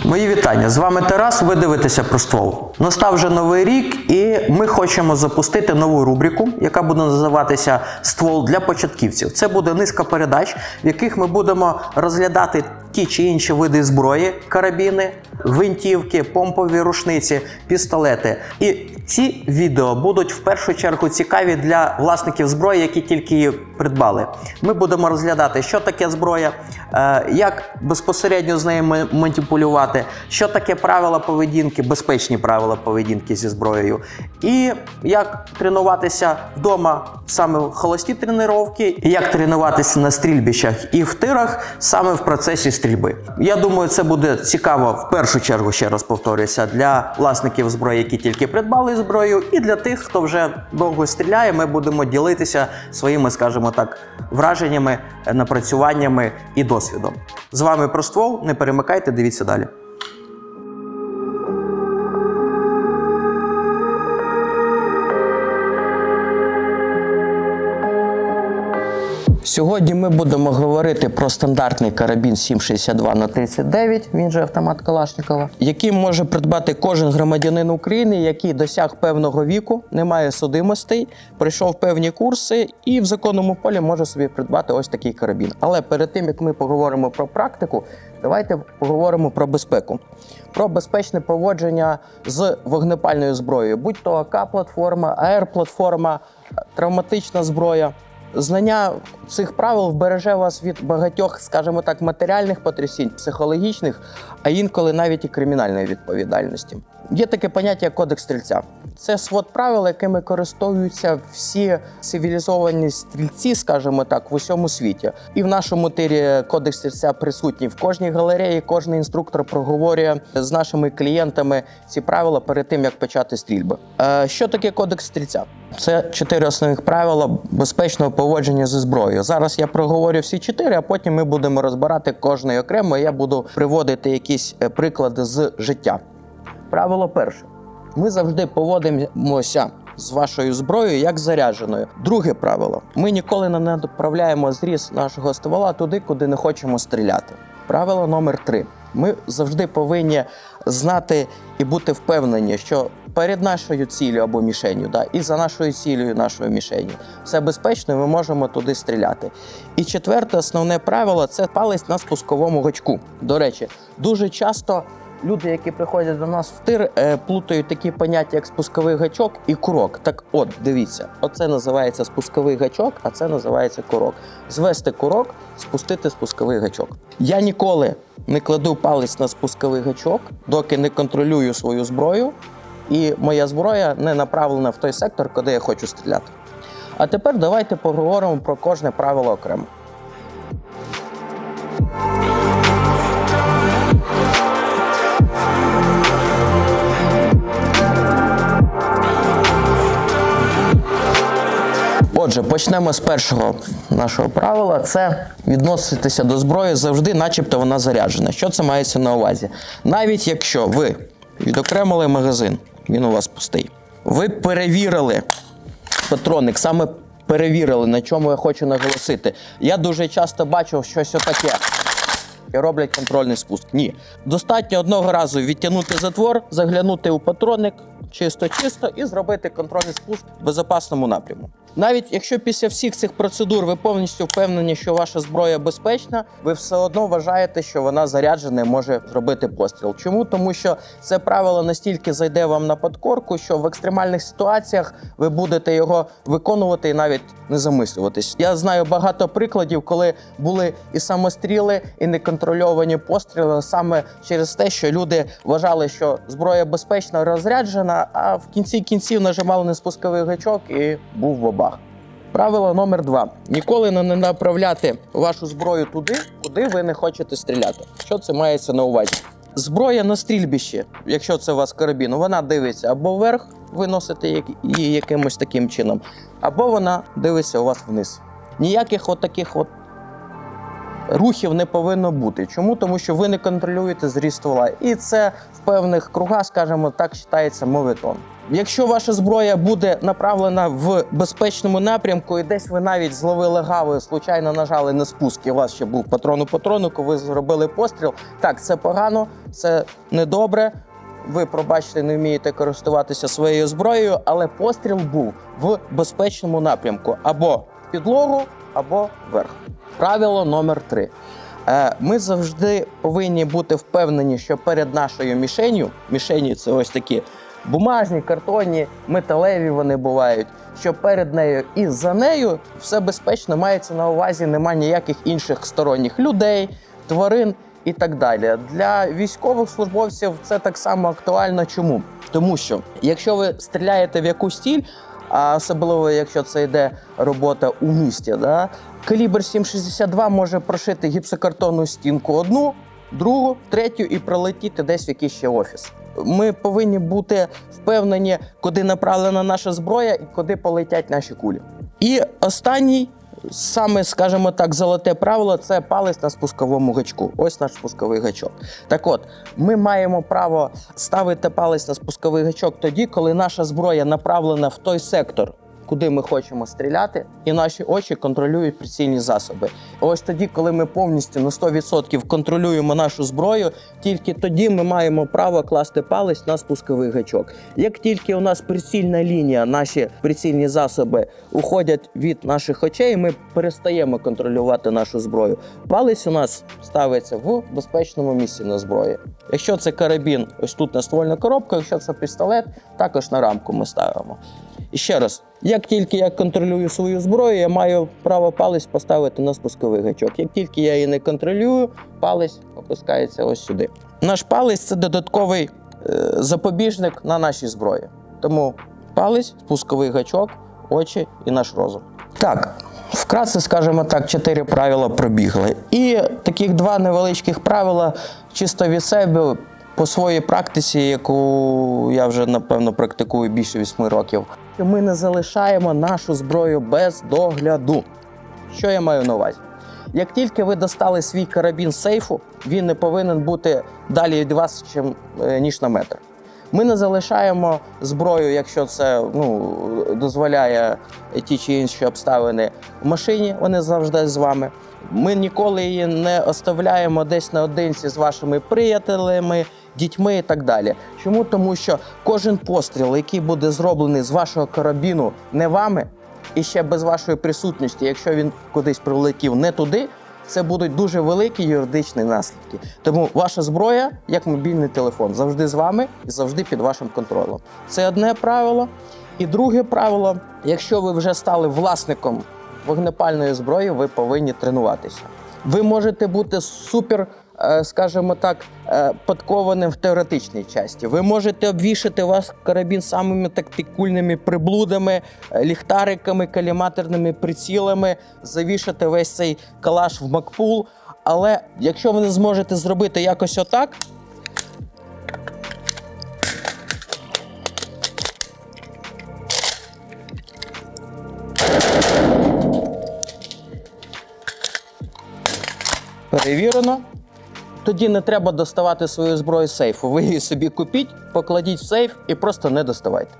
Мої вітання, з вами Тарас, ви дивитеся про ствол. Настав вже новий рік і ми хочемо запустити нову рубрику, яка буде називатися «Ствол для початківців». Це буде низка передач, в яких ми будемо розглядати ті чи інші види зброї, карабіни, гвинтівки, помпові рушниці, пістолети. І ці відео будуть в першу чергу цікаві для власників зброї, які тільки її придбали. Ми будемо розглядати, що таке зброя, як безпосередньо з нею маніпулювати, що таке правила поведінки, безпечні правила поведінки зі зброєю, і як тренуватися вдома саме в холості тренування, і як тренуватися на стрільбищах і в тирах саме в процесі стрільби. Я думаю, це буде цікаво в першу чергу, ще раз повторюся, для власників зброї, які тільки придбали зброю, і для тих, хто вже довго стріляє. Ми будемо ділитися своїми, скажімо так, враженнями, напрацюваннями і досвідом. З вами про ствол, не перемикайте, дивіться далі. Сьогодні ми будемо говорити про стандартний карабін 7,62х39, він же автомат Калашникова, який може придбати кожен громадянин України, який досяг певного віку, не має судимостей, пройшов певні курси і в законному полі може собі придбати ось такий карабін. Але перед тим, як ми поговоримо про практику, давайте поговоримо про безпеку. Про безпечне поводження з вогнепальною зброєю, будь-то АК-платформа, АР-платформа, травматична зброя. Знання цих правил вбереже вас від багатьох, скажімо так, матеріальних потрясінь, психологічних, а інколи навіть і кримінальної відповідальності. Є таке поняття, як кодекс стрільця. Це свод правил, якими користуються всі цивілізовані стрільці, скажімо так, в усьому світі. І в нашому тирі кодекс стрільця присутній в кожній галереї, кожен інструктор проговорює з нашими клієнтами ці правила перед тим, як почати стрільби. Що таке кодекс стрільця? Це 4 основних правила безпечного поводження зі зброєю. Зараз я проговорю всі 4, а потім ми будемо розбирати кожний окремо, і я буду приводити якісь приклади з життя. Правило перше. Ми завжди поводимося з вашою зброєю як зарядженою. Друге правило. Ми ніколи не направляємо зріз нашого ствола туди, куди не хочемо стріляти. Правило номер 3. Ми завжди повинні знати і бути впевнені, що перед нашою ціллю або мішенью, і за нашою цілею, нашою мішенью, все безпечно, і ми можемо туди стріляти. І четверте, основне правило – це палець на спусковому гачку. До речі, дуже часто люди, які приходять до нас в тир, плутають такі поняття, як спусковий гачок і курок. Так от, дивіться, оце називається спусковий гачок, а це називається курок. Звести курок, спустити спусковий гачок. Я ніколи не кладу палець на спусковий гачок, доки не контролюю свою зброю, і моя зброя не направлена в той сектор, куди я хочу стріляти. А тепер давайте поговоримо про кожне правило окремо. Отже, почнемо з першого нашого правила. Це відноситися до зброї завжди, начебто вона заряджена. Що це мається на увазі? Навіть якщо ви відокремили магазин, він у вас пустий, ви перевірили патронник, саме перевірили, на чому я хочу наголосити. Я дуже часто бачив щось отаке. І роблять контрольний спуск. Ні. Достатньо одного разу відтягнути затвор, заглянути у патронник, чисто-чисто, і зробити контрольний спуск в безпечному напрямку. Навіть якщо після всіх цих процедур ви повністю впевнені, що ваша зброя безпечна, ви все одно вважаєте, що вона заряджена і може зробити постріл. Чому? Тому що це правило настільки зайде вам на подкорку, що в екстремальних ситуаціях ви будете його виконувати і навіть не замислюватись. Я знаю багато прикладів, коли були і самостріли, і неконтрольовані постріли саме через те, що люди вважали, що зброя безпечна, розряджена, а в кінці кінців нажимали на спусковий гачок і був бабах. Правило номер 2. Ніколи не направляти вашу зброю туди, куди ви не хочете стріляти. Що це мається на увазі? Зброя на стрільбищі, якщо це у вас карабін, вона дивиться або вверх, ви носите її якимось таким чином, або вона дивиться у вас вниз. Ніяких таких рухів не повинно бути. Чому? Тому що ви не контролюєте зріз ствола. І це в певних кругах, скажімо так, вважається моветон. Якщо ваша зброя буде направлена в безпечному напрямку і десь ви навіть зловили гаву, случайно нажали на спуск, і у вас ще був патрон у патроннику, ви зробили постріл, так, це погано, це недобре, ви, пробачте, не вмієте користуватися своєю зброєю, але постріл був в безпечному напрямку, або в підлогу, або вверх. Правило номер 3. Ми завжди повинні бути впевнені, що перед нашою мішені це ось такі бумажні, картонні, металеві вони бувають, що перед нею і за нею все безпечно, мається на увазі, немає ніяких інших сторонніх людей, тварин і так далі. Для військових службовців це так само актуально. Чому? Тому що, якщо ви стріляєте в якусь ціль, а особливо, якщо це йде робота у місті, да, калібр 7,62 може прошити гіпсокартонну стінку одну, другу, третю і пролетіти десь в якийсь ще офіс. Ми повинні бути впевнені, куди направлена наша зброя і куди полетять наші кулі. І останній, саме, скажімо так, золоте правило – це палець на спусковому гачку. Ось наш спусковий гачок. Так от, ми маємо право ставити палець на спусковий гачок тоді, коли наша зброя направлена в той сектор, куди ми хочемо стріляти, і наші очі контролюють прицільні засоби. Ось тоді, коли ми повністю на 100% контролюємо нашу зброю, тільки тоді ми маємо право класти палець на спусковий гачок. Як тільки у нас прицільна лінія, наші прицільні засоби уходять від наших очей, ми перестаємо контролювати нашу зброю. Палець у нас ставиться в безпечному місці на зброї. Якщо це карабін, ось тут на ствольну коробку, якщо це пістолет, також на рамку ми ставимо. І ще раз, як тільки я контролюю свою зброю, я маю право палець поставити на спусковий гачок. Як тільки я її не контролюю, палець опускається ось сюди. Наш палець – це додатковий запобіжник на нашій зброї. Тому палець, спусковий гачок, очі і наш розум. Так, вкратце, скажімо так, 4 правила пробігли. І таких 2 невеличких правила чисто від себе по своїй практиці, яку я вже, напевно, практикую більше 8 років. Ми не залишаємо нашу зброю без догляду. Що я маю на увазі? Як тільки ви достали свій карабін з сейфу, він не повинен бути далі від вас, ніж на метр. Ми не залишаємо зброю, якщо це дозволяє ті чи інші обставини, в машині, вони завжди з вами. Ми ніколи її не оставляємо десь наодинці з вашими приятелями, дітьми і так далі. Чому? Тому що кожен постріл, який буде зроблений з вашого карабіну не вами, і ще без вашої присутності, якщо він кудись прилетів не туди, це будуть дуже великі юридичні наслідки. Тому ваша зброя, як мобільний телефон, завжди з вами і завжди під вашим контролем. Це одне правило. І друге правило, якщо ви вже стали власником вогнепальної зброї, ви повинні тренуватися. Ви можете бути супер, скажімо так, подкованим в теоретичній часті. Ви можете обвішати ваш карабін самими тактикульними приблудами, ліхтариками, коліматорними прицілами, завішати весь цей калаш в Макпул. Але якщо ви не зможете зробити якось отак, перевірено, тоді не треба доставати свою зброю з сейфу. Ви її собі купіть, покладіть в сейф і просто не доставайте.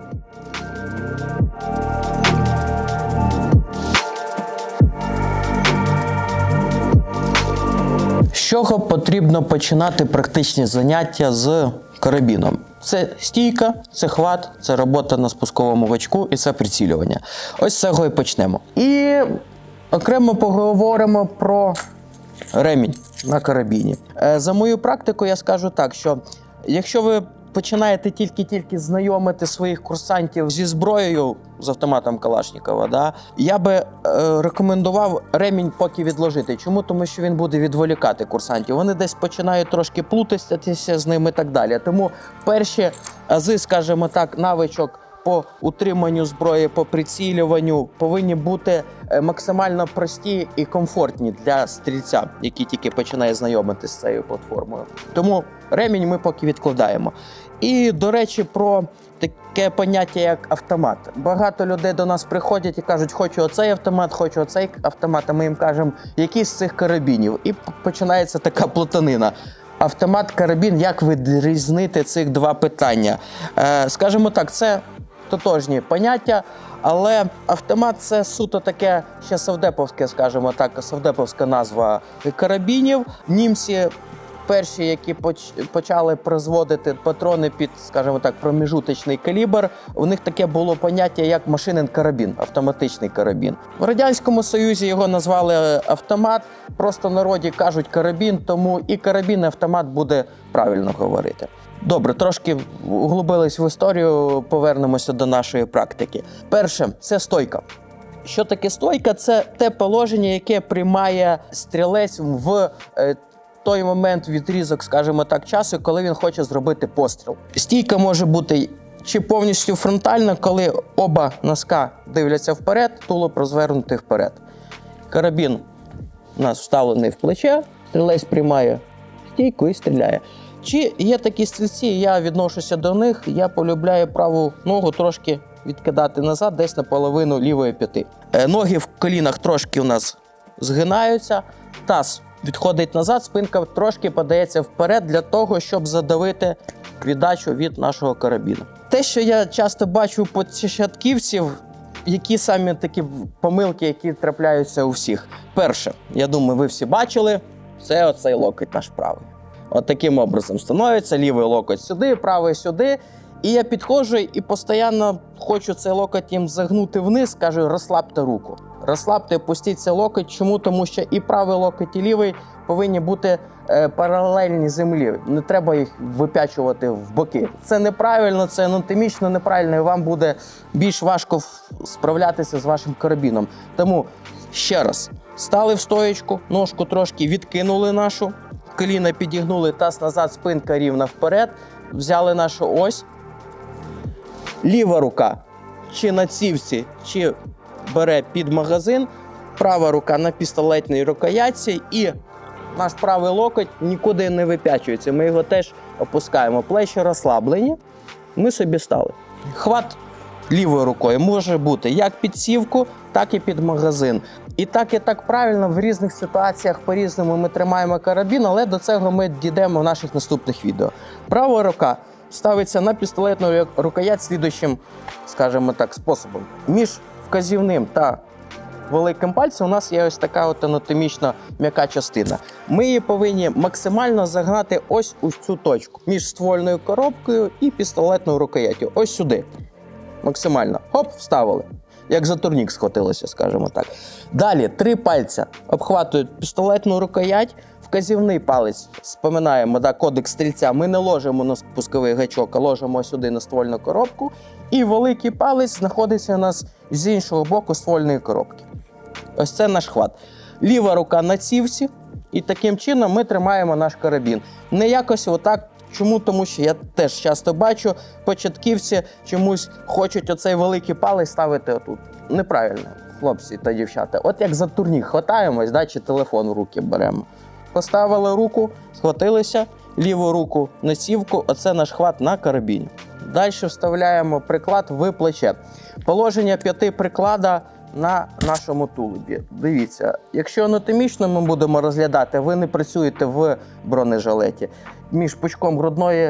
З чого потрібно починати практичні заняття з карабіном? Це стійка, це хват, це робота на спусковому гачку і це прицілювання. Ось з цього і почнемо. І окремо поговоримо про ремінь на карабіні. За мою практику я скажу так, що якщо ви починаєте тільки знайомити своїх курсантів зі зброєю, з автоматом Калашнікова, да, я би рекомендував ремінь поки відложити. Чому? Тому що він буде відволікати курсантів. Вони десь починають трошки плутатися з ними і так далі. Тому перші ази, скажімо так, навичок по утриманню зброї, по прицілюванню повинні бути максимально прості і комфортні для стрільця, який тільки починає знайомитися з цією платформою. Тому ремінь ми поки відкладаємо. І, до речі, про таке поняття, як автомат. Багато людей до нас приходять і кажуть, хочу оцей автомат, хочу оцей автомат, а ми їм кажемо, який з цих карабінів. І починається така плутанина. автомат, карабін, як відрізнити цих два питання? Скажімо так, це тотожні поняття, але автомат – це суто таке ще совдеповське, скажімо так, совдеповська назва карабінів. Німці перші, які почали призводити патрони під, скажімо так, проміжуточний калібр, у них таке було поняття, як машинен карабін, автоматичний карабін. В Радянському Союзі його назвали автомат, просто в народі кажуть карабін, тому і карабін, і автомат буде правильно говорити. Добре, трошки углубились в історію, повернемося до нашої практики. Перше – це стойка. Що таке стойка? Це те положення, яке приймає стрілець в той момент, відрізок, скажімо так, часу, коли він хоче зробити постріл. Стійка може бути чи повністю фронтальна, коли оба носка дивляться вперед, тулуб розвернутий вперед. Карабін у нас вставлений в плече, стрілець приймає стійку і стріляє. Чи є такі стрільці, я відношуся до них, я полюбляю праву ногу трошки відкидати назад, десь наполовину лівої п'яти. Ноги в колінах трошки у нас згинаються, таз відходить назад, спинка трошки подається вперед для того, щоб задавити віддачу від нашого карабіну. Те, що я часто бачу у початківців, які самі такі помилки, які трапляються у всіх. Перше, я думаю, ви всі бачили, це оцей локоть наш правий. От таким образом становиться, лівий локоть сюди, правий сюди. І я підходжу і постійно хочу цей локоть їм загнути вниз, кажу, розслабте руку. Розслабте, пустіть цей локоть. Чому? Тому що і правий локоть, і лівий повинні бути паралельні землі. Не треба їх випячувати в боки. Це неправильно, це анатомічно неправильно, і вам буде більш важко справлятися з вашим карабіном. Тому ще раз, стали в стоєчку, ножку трошки відкинули нашу, коліна підігнули, таз назад, спинка рівна вперед, взяли нашу ось. Ліва рука чи на цівці, чи бере під магазин, права рука на пістолетній рукоятці і наш правий локоть нікуди не випячується. Ми його теж опускаємо. Плечі розслаблені, ми собі стали. Хват лівою рукою може бути як під цівку, так і під магазин. І так правильно в різних ситуаціях по-різному ми тримаємо карабін, але до цього ми дійдемо в наших наступних відео. Права рука ставиться на пістолетну рукоять слідуючим, скажімо так, способом. Між вказівним та великим пальцем у нас є ось така от анатомічна м'яка частина. Ми її повинні максимально загнати ось у цю точку. Між ствольною коробкою і пістолетною рукояттю. Ось сюди. Максимально. Хоп, вставили. Як за турнік схватилося, скажімо так. Далі 3 пальця обхватують пістолетну рукоять, вказівний палець, споминаємо, кодекс стрільця, ми не ложимо на спусковий гачок, а ложимо сюди на ствольну коробку. І великий палець знаходиться у нас з іншого боку ствольної коробки. Ось це наш хват. Ліва рука на цівці, і таким чином ми тримаємо наш карабін. Не якось отак. Чому? Тому що я теж часто бачу, початківці чомусь хочуть оцей великий палець ставити отут. Неправильно, хлопці та дівчата. От як за турнік хватаємось, чи телефон в руки беремо. Поставили руку, схватилися, ліву руку на цівку, оце наш хват на карабіні. Далі вставляємо приклад в плече. Положення 5 приклада на нашому тулубі. Дивіться, якщо анатомічно ми будемо розглядати, ви не працюєте в бронежилеті. Між пучком грудної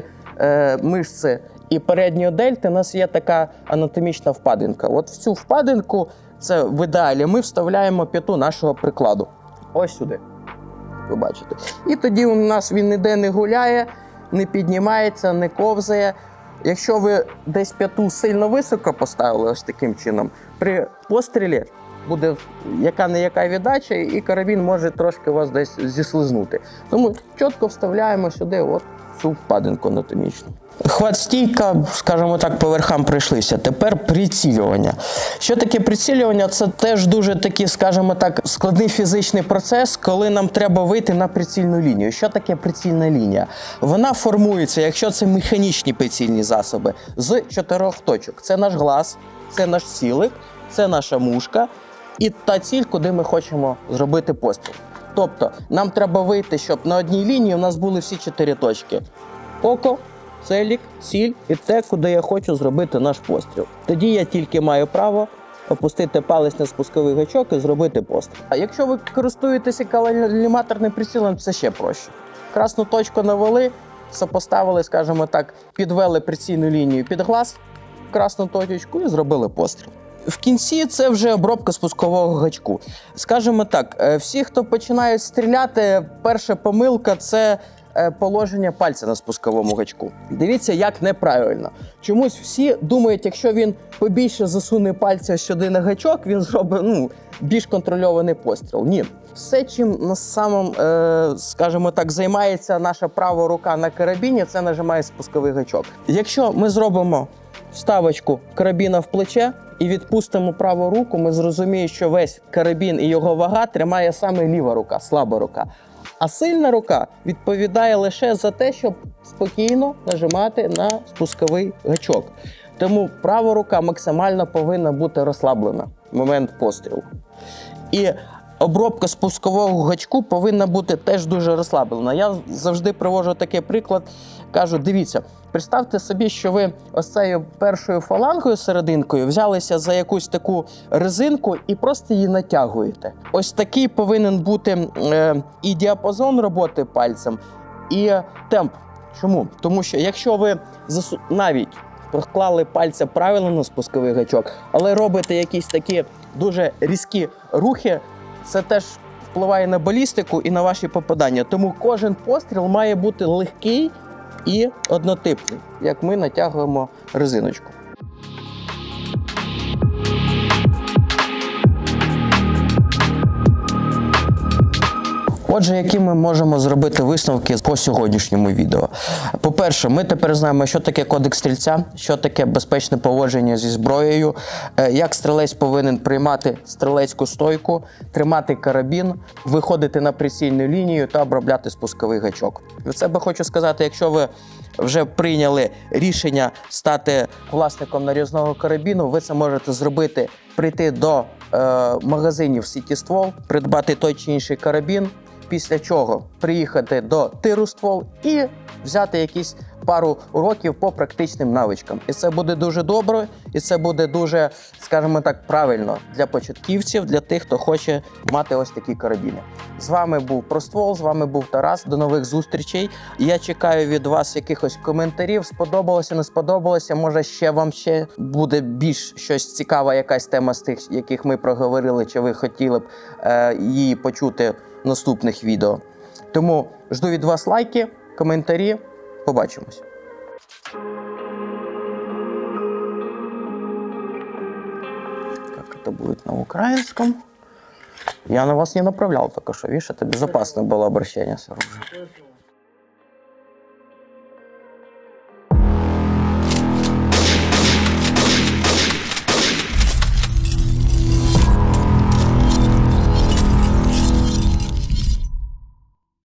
мишці і передньої дельти у нас є така анатомічна впадинка. От в цю впадинку, це в ідеалі, ми вставляємо п'яту нашого прикладу. Ось сюди. Ви бачите. І тоді у нас він ніде не гуляє, не піднімається, не ковзає. Якщо ви десь п'яту сильно високо поставили ось таким чином, при пострілі буде яка-не-яка віддача, і карабін може трошки вас десь зіслизнути. Тому чітко вставляємо сюди от цю впадинку анатомічну. Хват-стійка, скажімо так, по верхам прийшлися. Тепер прицілювання. Що таке прицілювання? Це теж дуже такий, скажімо так, складний фізичний процес, коли нам треба вийти на прицільну лінію. Що таке прицільна лінія? Вона формується, якщо це механічні прицільні засоби, з 4 точок. Це наш глаз, це наш цілик, це наша мушка і та ціль, куди ми хочемо зробити постріл. Тобто, нам треба вийти, щоб на одній лінії у нас були всі 4 точки. Око, целік, ціль і те, куди я хочу зробити наш постріл. Тоді я тільки маю право опустити палець на спусковий гачок і зробити постріл. А якщо ви користуєтеся каліматорним прицілом, це ще проще. красну точку навели, сопоставили, скажімо так, підвели прицільну лінію під глаз, красну точку і зробили постріл. В кінці це вже обробка спускового гачку. Скажімо так, всі, хто починають стріляти, перша помилка – це положення пальця на спусковому гачку. Дивіться, як неправильно. Чомусь всі думають, якщо він побільше засуне пальця сюди на гачок, він зробить більш контрольований постріл. Ні. Все, чим на самому, скажімо так, займається наша права рука на карабіні, це нажимає спусковий гачок. Якщо ми зробимо вставочку карабіна в плече і відпустимо праву руку, ми зрозуміємо, що весь карабін і його вага тримає саме ліва рука, слаба рука. А сильна рука відповідає лише за те, щоб спокійно нажимати на спусковий гачок. Тому права рука максимально повинна бути розслаблена в момент пострілу. І обробка спускового гачку повинна бути теж дуже розслаблена. Я завжди приводжу такий приклад, кажу, дивіться, представте собі, що ви ось цією першою фалангою, серединкою, взялися за якусь таку резинку і просто її натягуєте. Ось такий повинен бути і діапазон роботи пальцем, і темп. Чому? Тому що якщо ви навіть поклали пальця правильно на спусковий гачок, але робите якісь такі дуже різкі рухи, це теж впливає на балістику і на ваші попадання. Тому кожен постріл має бути легкий і однотипний, як ми натягуємо резиночку. Отже, які ми можемо зробити висновки по сьогоднішньому відео? По-перше, ми тепер знаємо, що таке кодекс стрільця, що таке безпечне поводження зі зброєю, як стрілець повинен приймати стрілецьку стойку, тримати карабін, виходити на прицільну лінію та обробляти спусковий гачок. Від себе хочу сказати, якщо ви вже прийняли рішення стати власником нарізного карабіну, ви це можете зробити, прийти до магазинів «Сіті-ствол», придбати той чи інший карабін, після чого приїхати до тиру ствол і взяти якісь пару уроків по практичним навичкам. І це буде дуже добре, і це буде дуже, скажімо так, правильно для початківців, для тих, хто хоче мати ось такі карабіни. З вами був Проствол, з вами був Тарас. До нових зустрічей. Я чекаю від вас якихось коментарів. Сподобалося, не сподобалося. Може, вам ще буде більш щось цікаве, якась тема з тих, яких ми проговорили, чи ви хотіли б її почути в наступних відео. Тому жду від вас лайки, коментарі. Побачимось. Как это будет на украинском? Я на вас не направлял только что, видишь, это безопасное было обращение с оружием.